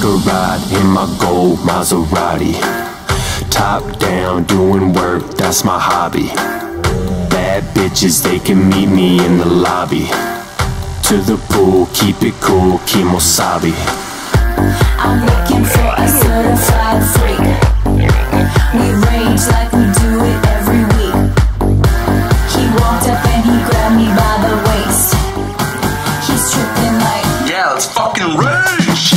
Take a ride in my gold Maserati. Top down, doing work, that's my hobby. Bad bitches, they can meet me in the lobby. To the pool, keep it cool, Kimosabi. I'm looking for a certified freak. We range like we do it every week. He walked up and he grabbed me by the waist. He's tripping like, yeah, let's fucking rage!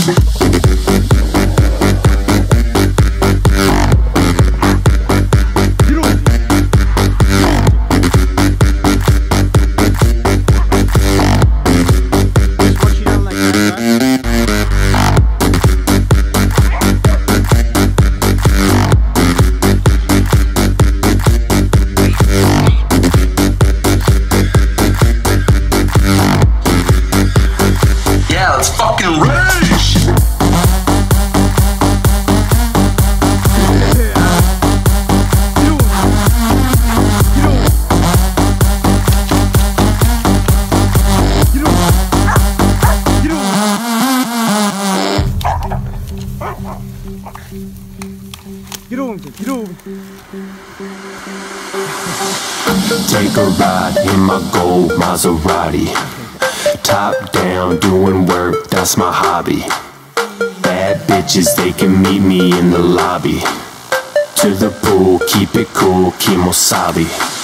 Fucking rage! Take a ride in my gold Maserati. Top down, doing work, that's my hobby. Bad bitches, they can meet me in the lobby. To the pool, keep it cool, Kimosabi.